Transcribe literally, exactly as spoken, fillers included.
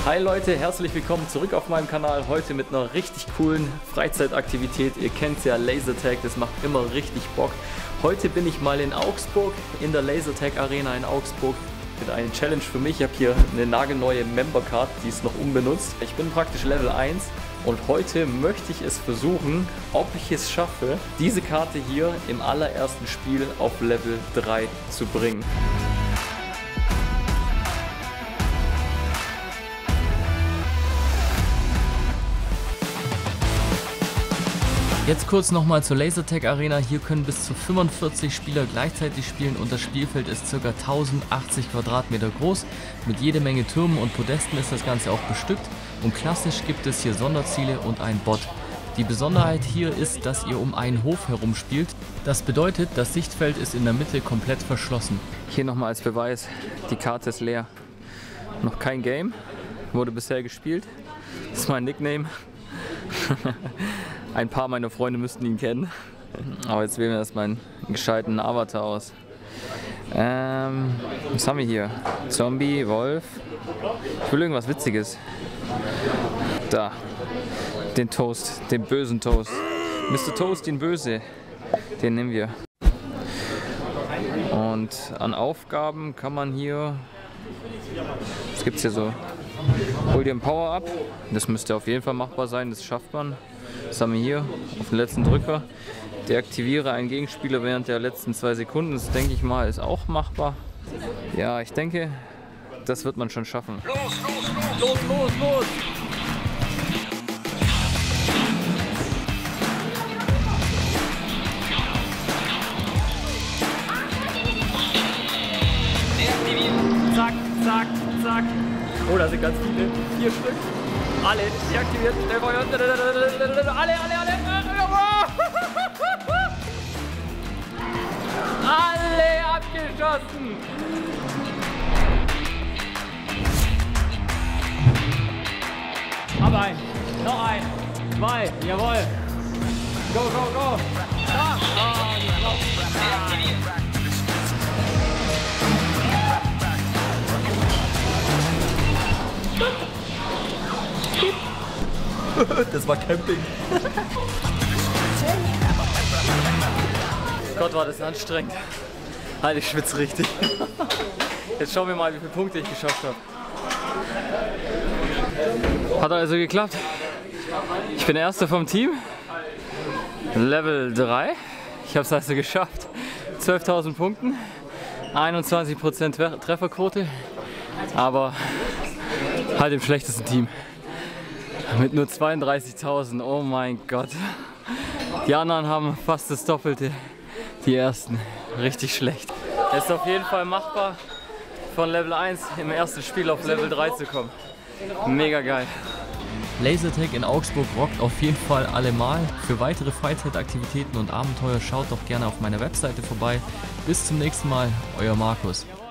Hi Leute, herzlich willkommen zurück auf meinem Kanal. Heute mit einer richtig coolen Freizeitaktivität. Ihr kennt ja, Lasertag, das macht immer richtig Bock. Heute bin ich mal in Augsburg, in der Lasertag Arena in Augsburg. Mit einer Challenge für mich. Ich habe hier eine nagelneue Member Card, die ist noch unbenutzt. Ich bin praktisch Level eins und heute möchte ich es versuchen, ob ich es schaffe, diese Karte hier im allerersten Spiel auf Level drei zu bringen. Jetzt kurz nochmal zur Lasertag Arena. Hier können bis zu fünfundvierzig Spieler gleichzeitig spielen und das Spielfeld ist ca. tausendachtzig Quadratmeter groß. Mit jede Menge Türmen und Podesten ist das Ganze auch bestückt und klassisch gibt es hier Sonderziele und ein Bot. Die Besonderheit hier ist, dass ihr um einen Hof herum spielt. Das bedeutet, das Sichtfeld ist in der Mitte komplett verschlossen. Hier nochmal als Beweis, die Karte ist leer. Noch kein Game, wurde bisher gespielt. Das ist mein Nickname. Ein paar meiner Freunde müssten ihn kennen. Aber jetzt wählen wir erstmal einen gescheiten Avatar aus. Ähm, was haben wir hier? Zombie, Wolf. Ich will irgendwas Witziges. Da. Den Toast, den bösen Toast. Mister Toast, den Böse. Den nehmen wir. Und an Aufgaben kann man hier... Was gibt es hier so? Hol dir ein Power-Up. Das müsste auf jeden Fall machbar sein, das schafft man. Das haben wir hier auf den letzten Drücker. Deaktiviere einen Gegenspieler während der letzten zwei Sekunden. Das denke ich mal ist auch machbar. Ja, ich denke, das wird man schon schaffen. Los, los, los, los, los, los! Zack, zack, zack. Oh, da sind ganz viele. Vier Stück. Alle deaktiviert. Alle, alle, alle. Alle abgeschossen. Aber ein. Noch ein. Zwei. Jawohl. Go, go, go. Da. Das war Camping. Gott, war das anstrengend. Halt, ich schwitze richtig. Jetzt schauen wir mal, wie viele Punkte ich geschafft habe. Hat also geklappt. Ich bin Erster vom Team. Level drei. Ich habe es also geschafft. zwölftausend Punkten. einundzwanzig Prozent Trefferquote. Aber halt im schlechtesten Team. Mit nur zweiunddreißigtausend, oh mein Gott. Die anderen haben fast das Doppelte, die ersten. Richtig schlecht. Es ist auf jeden Fall machbar, von Level eins im ersten Spiel auf Level drei zu kommen. Mega geil. Lasertag in Augsburg rockt auf jeden Fall allemal. Für weitere Freizeitaktivitäten und Abenteuer schaut doch gerne auf meiner Webseite vorbei. Bis zum nächsten Mal, euer Markus.